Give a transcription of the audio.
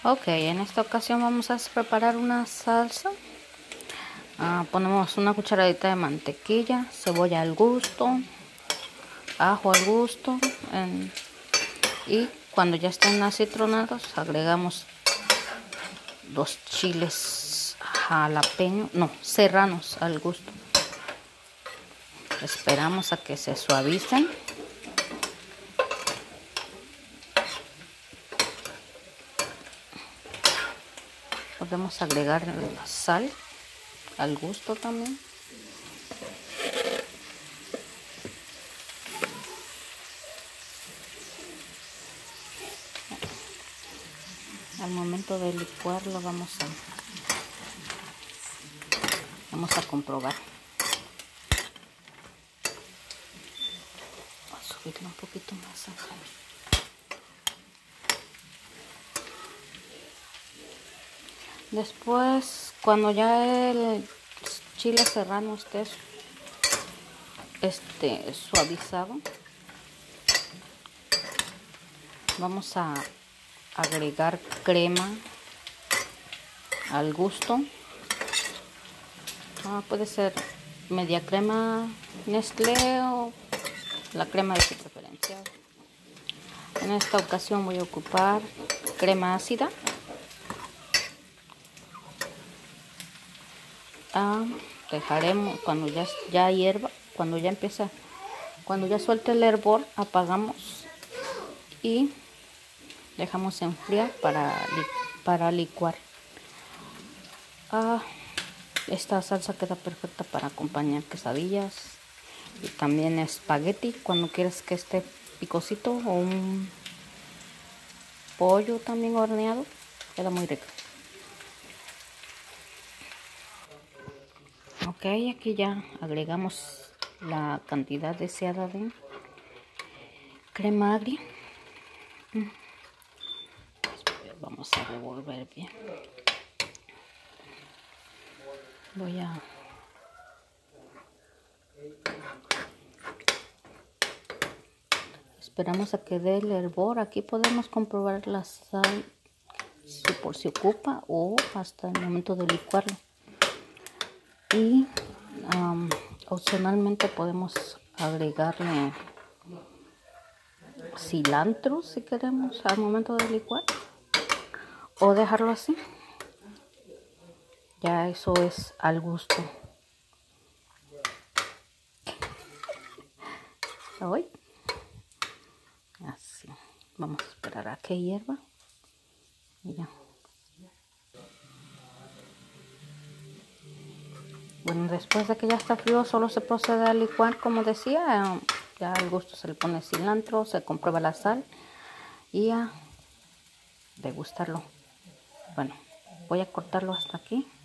Ok, en esta ocasión vamos a preparar una salsa. Ponemos una cucharadita de mantequilla, cebolla al gusto, ajo al gusto, y cuando ya estén acitronados agregamos 2 chiles jalapeño, no, serranos al gusto. Esperamos a que se suavicen. Podemos agregar la sal al gusto también. Al momento de licuarlo vamos a comprobar. Voy a subirlo un poquito más acá. Después, cuando ya el chile serrano esté suavizado, vamos a agregar crema al gusto. Puede ser media crema Nestlé o la crema de su preferencia. En esta ocasión voy a ocupar crema ácida. Dejaremos cuando ya hierva, cuando ya suelte el hervor, apagamos y dejamos enfriar para licuar. Esta salsa queda perfecta para acompañar quesadillas y también espagueti cuando quieres que esté picosito, o un pollo también horneado, queda muy rico. Ok, aquí ya agregamos la cantidad deseada de crema agria. Vamos a revolver bien. Esperamos a que dé el hervor. Aquí podemos comprobar la sal por si ocupa o hasta el momento de licuarlo. Y opcionalmente podemos agregarle cilantro si queremos al momento de licuar, o dejarlo así. Ya eso es al gusto. Hoy así vamos a esperar a que hierva y ya. Bueno, después de que ya está frío, solo se procede a licuar, como decía. Ya al gusto se le pone cilantro, se comprueba la sal y a degustarlo. Bueno, voy a cortarlo hasta aquí.